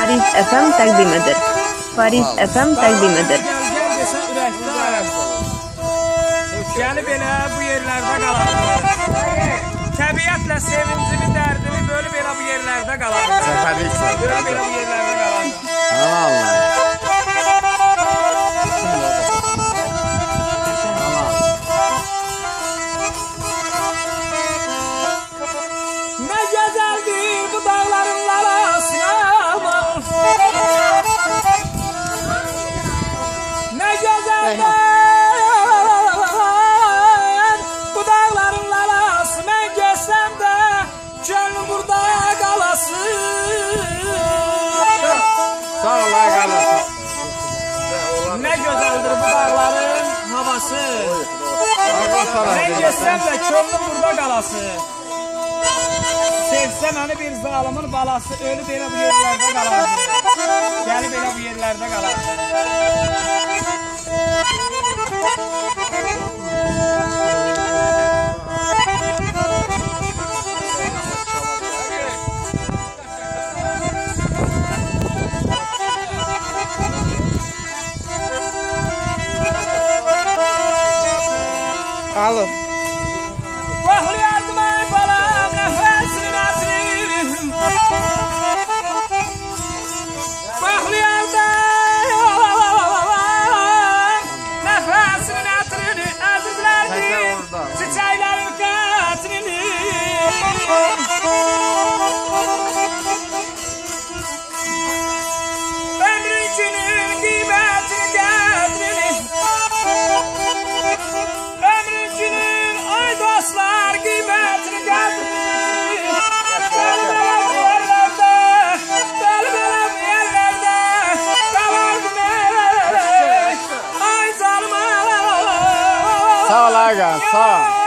Fariz FM təqdim edir. Fariz FM təqdim edir. Gəlib elə bu yerlərdə qalardı. Təbiətlə sevincimi, dərdimi bölüb elə bu yerlərdə qalardı. Bölüb elə bu yerlərdə qalardı. Nə gözəldir bu dağların arasına. Nə gözəldir bu dağların arası. Mən geçsem de gönlüm burada kalasın. Sağ ol arkadaşlar. Ne güzeldir bu dağların havası. Ben geçsem de gönlüm burada kalasın. Sevsem hani bir zalimin balası ölüp elə bu yerlerde kalardı. Gelip elə bu yerlerde kalardı. Alın. Vahli yardıma balam nefesini nasirim. Vahli yardım nefesini nasirini. Azizlerdir çiçeklerin katrini. Ömrüncünün kıymetini kadrini. Dostlar kıymetini kadrini. Belbelem yerlerde, belbelem yerlerde kalardım ey. Ay canım. Sağ ol aga, sağ ol.